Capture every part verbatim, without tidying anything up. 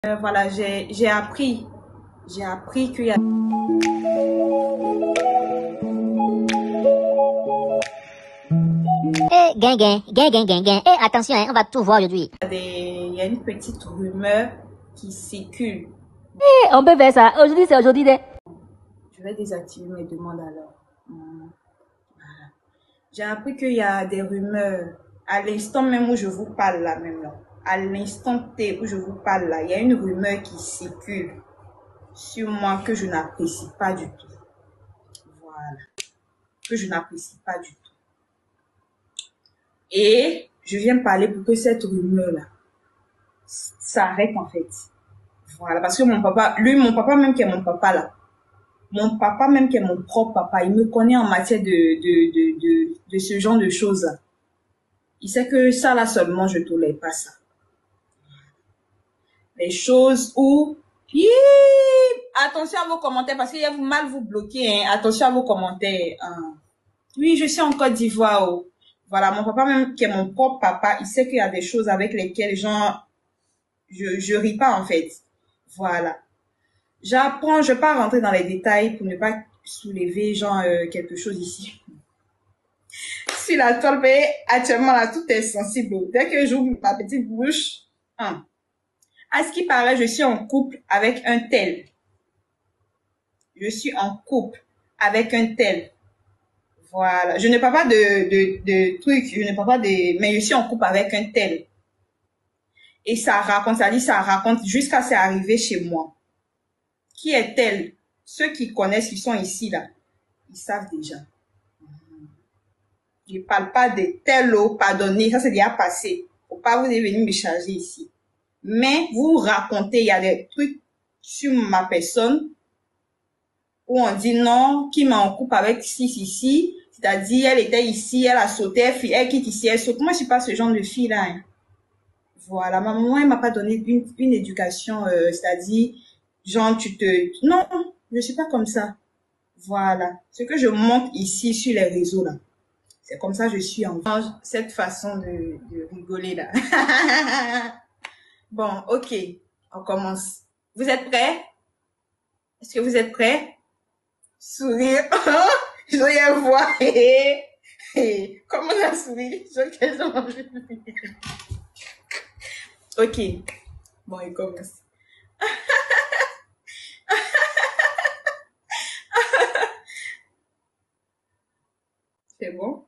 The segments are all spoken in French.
Euh, voilà, j'ai j'ai appris, j'ai appris qu'il y a Eh, gain, gain, gain, gain, gain, gain. Eh, attention, hein, on va tout voir aujourd'hui. des, il y a une petite rumeur qui circule. Eh, on peut faire ça. Aujourd'hui, c'est aujourd'hui. De... Je vais désactiver mes demandes alors. Hum, voilà. J'ai appris qu'il y a des rumeurs à l'instant même où je vous parle là même là. À l'instant T où je vous parle là, il y a une rumeur qui circule sur moi que je n'apprécie pas du tout. Voilà. Que je n'apprécie pas du tout. Et je viens parler pour que cette rumeur-là s'arrête en fait. Voilà, parce que mon papa, lui, mon papa même qui est mon papa là, mon papa même qui est mon propre papa, il me connaît en matière de, de, de, de, de ce genre de choses là. Il sait que ça là seulement, je ne tolère pas ça. Les choses où... Hi, attention à vos commentaires parce qu'il y a vous mal vous bloquer. Hein. Attention à vos commentaires. Hein. Oui, je suis en Côte d'Ivoire. Oh. Voilà, mon papa même qui est mon propre papa, il sait qu'il y a des choses avec lesquelles genre, je, je ris pas en fait. Voilà. J'apprends, je ne vais pas rentrer dans les détails pour ne pas soulever genre euh, quelque chose ici. Si la toile, mais actuellement là, tout est sensible. Dès que j'ouvre ma petite bouche, hein. À ce qui paraît, je suis en couple avec un tel. Je suis en couple avec un tel. Voilà. Je ne parle pas de, de, de trucs, je ne parle pas de... Mais je suis en couple avec un tel. Et ça raconte, ça dit, ça raconte jusqu'à c'est arrivé chez moi. Qui est tel? Ceux qui connaissent, qui sont ici, là, ils savent déjà. Je ne parle pas de tel ou pardonner, ça c'est déjà passé. Faut pas vous venir me charger ici. Mais vous racontez, il y a des trucs sur ma personne où on dit non, qui m'en coupe avec si, si, si. C'est-à-dire, elle était ici, elle a sauté, elle, elle quitte ici, elle saute. Moi, je suis pas ce genre de fille-là. Hein. Voilà, ma maman, elle m'a pas donné une, une éducation, euh, c'est-à-dire, genre, tu te... Non, je suis pas comme ça. Voilà. Ce que je montre ici sur les réseaux, là, c'est comme ça que je suis en cette façon de, de rigoler, là. Bon, ok, on commence. Vous êtes prêts? Est-ce que vous êtes prêts? Sourire. Je vais voir. Comment ça sourit? Ok. Bon, il commence. C'est bon?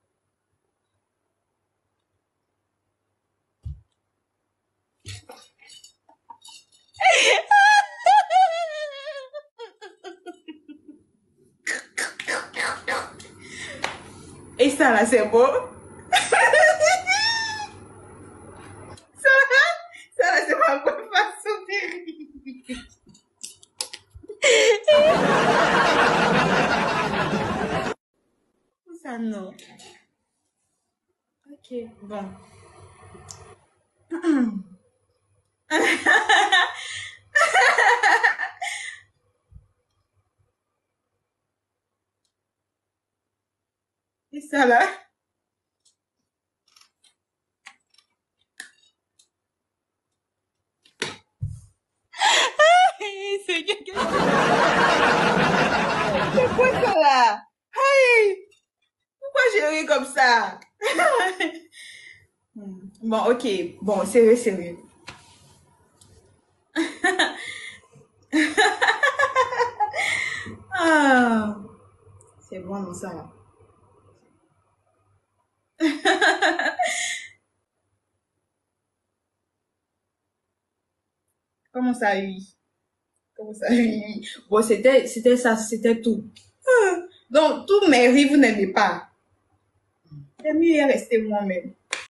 Et ça là, c'est beau. ça, ça là, c'est ma bonne façon de rire. Ça non. Ok, bon. Et ça là. C'est quoi ça là? Hey! Pourquoi j'ai ri comme ça? Bon, ok. Bon, sérieux, sérieux. Ah, c'est bon, non, ça là. Comment ça, oui? Comment ça, oui? Bon, c'était, c'était ça, c'était tout. Donc, tous mes rires, vous n'aimez pas. C'est mieux rester moi-même.